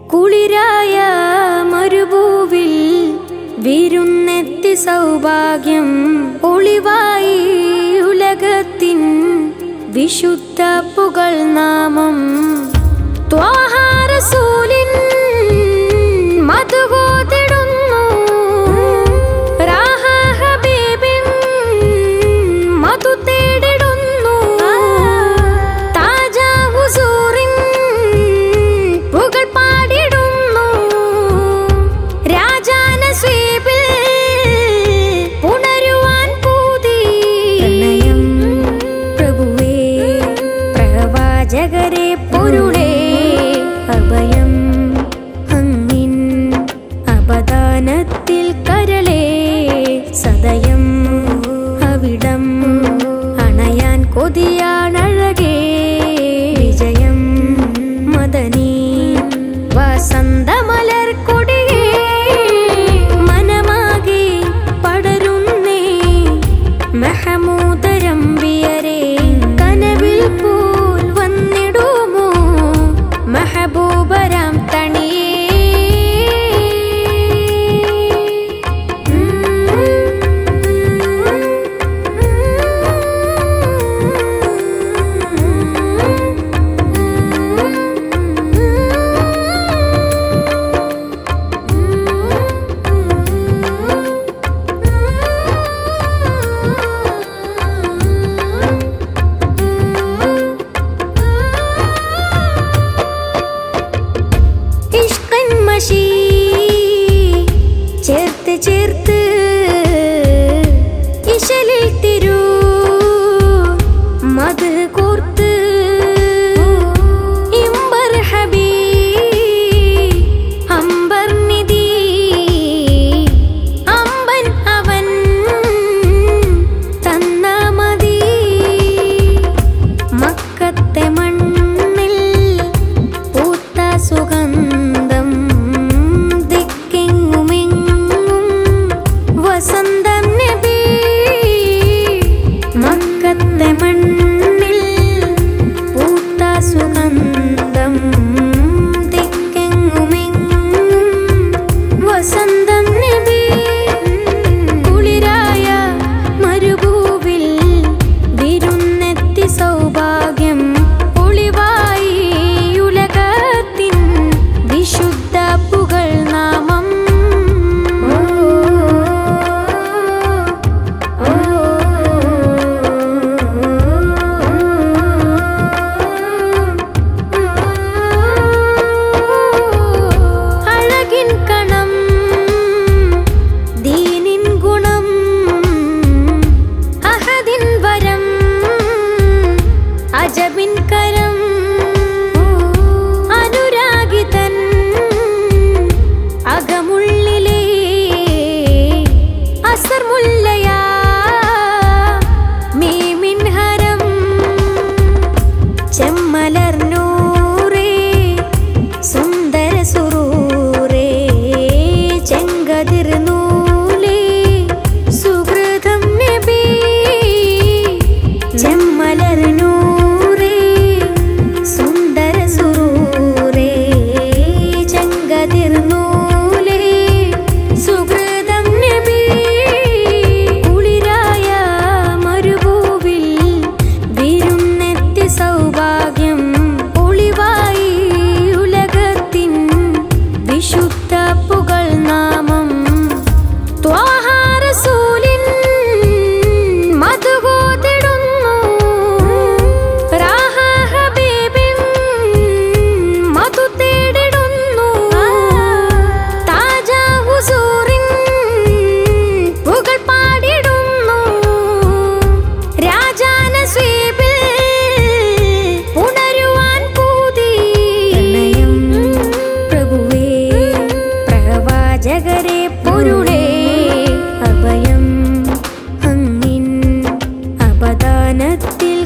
കുളിരായ മരുഭൂവിൽ വിരുന്നെത്തി സൗഭാഗ്യം ഒളിവായി ഉലകത്തിൻ വിശുദ്ധ പുകൾ നാമം ത്വാഹ റസൂലിൻ മധുഗോതിടുന്നു റാഹ ഹബീബിൻ മധു തേടിടുന്നു താജ ഹുസൂറിൻ പുകൾ പാടിടുന്നു രാജാന സ്വീപിൽ പുണരുവാൻ പൂതി പ്രണയം പ്രഭുവേ പ്രവാചകരെ പൊരുളേ അഭയം അങ്ങിൻ അപദാനത്തിൽ കരളേ സദയം അവിടം അണയാൻ കൊതിയാണഴകേ വിജയം മദനീ വസന്തമലർ കൊടിയേ മനമാകെ പടരുന്നേ മഹമൂദരംബിയരേ കനവിൽ പോൽ വന്നിടുമോ മെഹബൂബരാം തണിയേ ചേർത്ത് ചേർത്ത് ഇശലിൽ തിരു മധു കോർത്ത് ഇമ്പർ ഹബീ അമ്പർ നിധി അമ്പൻ അവൻ തന്ന മതി മക്കത്തെ മണ്ണിൽ പൂത്ത സുഗന്ധം വസന്തം നബി മക്കത്തെ മണ്ണിൽ പൂത്ത സുഗന്ധം ദിക്കെങ്ങുമെങ്ങും വസന്തം നബി കുളിരായ മരുഭൂവിൽ വിരുന്നെത്തി സൗഭാഗ്യം ഒളിവായി ഉലകത്തിൻ വിശുദ്ധ പുകൾ നാമം അജബിൻ കരം അനുരാഗിതൻ അകമുള്ളിലെ അസർ മുല്ലയാ മീമിൻ ഹരം ചെമ്മലർ നൂറേ സുന്ദര സുറൂരേ ചെങ്കതിർ നൂലേ സുഹൃതം നബി ചെമ്മലർ സൗഭാഗ്യം ഒളിവായി ഉലകത്തിൻ വിശുദ്ധ പുകൾ നാമം ത്വാഹ റസൂലിൻ മധുഗോതിടുന്നു റാഹ ഹബീബിൻ മധു തേടിടുന്നു താജ ഹുസൂറിൻ പുകൾ പാടിടുന്നു രാജാന സ്വീപിൽ ജഗരേ പൊരുളേ അഭയം അങ്ങിൻ അപദാനത്തിൽ